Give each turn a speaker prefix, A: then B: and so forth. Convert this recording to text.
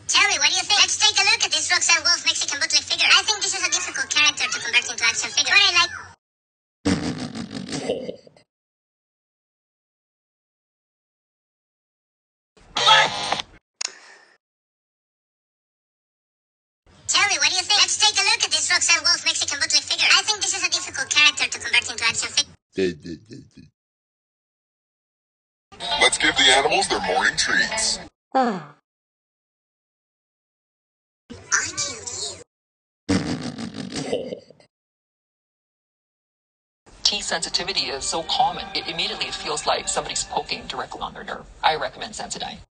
A: Tell me, what do you think? Let's take a look at this Roxanne Wolf Mexican bootleg figure. I think this is a difficult character to convert into action figure. But I like... Tell me, what do you think? Let's take a look at this Roxanne Wolf Mexican bootleg figure. I think this is a difficult character to convert into action figure.
B: Let's give the animals their morning treats.
A: I killed you.
C: Tea sensitivity is so common. It immediately feels like somebody's poking directly on their nerve. I recommend Sensodyne.